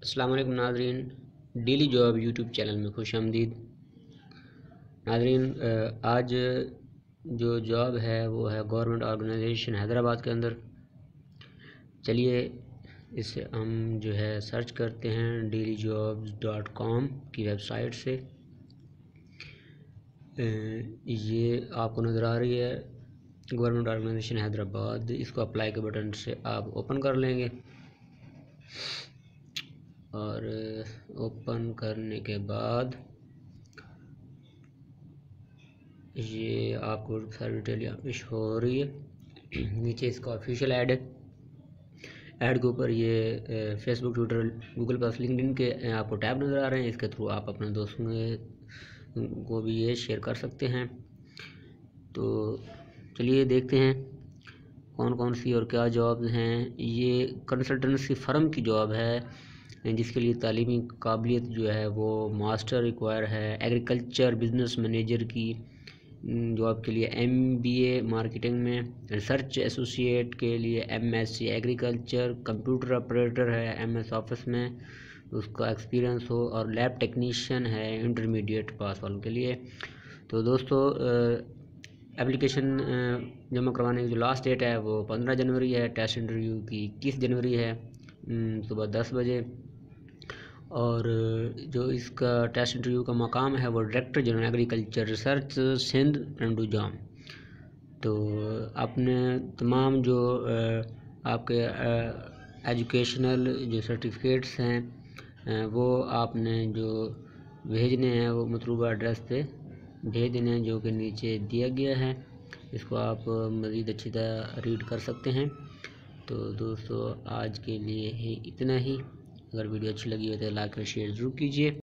السلام علیکم ناظرین، ڈیلی جاب یوٹیوب چینل میں خوش آمدید۔ ناظرین، آج جو جاب ہے وہ ہے گورنمنٹ آرگنائزیشن حیدرآباد کے اندر۔ چلیے اسے ہم جو ہے سرچ کرتے ہیں jobs.pk کی ویب سائٹ سے۔ یہ آپ کو نظر آ رہی ہے گورنمنٹ آرگنائزیشن حیدرآباد، اس کو اپلائی کے بٹن سے آپ اوپن کر لیں گے، اور اوپن کرنے کے بعد یہ آپ کو ساری ڈیٹیل پیش ہو رہی ہے۔ نیچے اس کا آفیشیل ایڈ ہے، ایڈ کے اوپر یہ Facebook, Twitter, Google plus, LinkedIn کے آپ کو ٹیب نظر آ رہے ہیں۔ اس کے تھرو آپ اپنے دوستوں کو بھی یہ شیئر کر سکتے ہیں۔ تو چلیے دیکھتے ہیں کون کون سی اور کیا جابز ہیں۔ یہ کنسلٹنسی فرم کی جاب ہے جس کے لیے تعلیمی قابلیت جو ہے وہ ماسٹر ریکوائر ہے۔ ایگریکلچر بزنس مینیجر کی جاب کے لیے MBA مارکیٹنگ میں، ریسرچ ایسوسیٹ کے لیے MSc ایگریکلچر، کمپیوٹر آپریٹر ہے MS آفس میں اس کا ایکسپیرینس ہو، اور لیب ٹیکنیشین ہے انٹرمیڈیٹ پاس والوں کے لیے۔ تو دوستو، اپلیکیشن جمع کروانے کی جو لاسٹ ڈیٹ ہے وہ 15 جنوری ہے، ٹیسٹ انٹرویو کی 21 جنوری ہے صبح 10 بجے، اور جو اس کا ٹیسٹ انٹرویو کا مقام ہے وہ director general agriculture research Sindh پنڈوجام۔ تو اپنے تمام جو آپ کے ایجوکیشنل جو سرٹیفکیٹس ہیں وہ آپ نے جو بھیجنے ہیں وہ مطلوبہ ایڈریس پہ بھیج دینے ہیں، جو کہ نیچے دیا گیا ہے۔ اس کو آپ مزید اچھی طرح ریڈ کر سکتے ہیں۔ تو دوستو، آج کے لیے اتنا ہی۔ اگر ویڈیو اچھی لگی ہو تو لائک اور شیئر ضرور کیجیے۔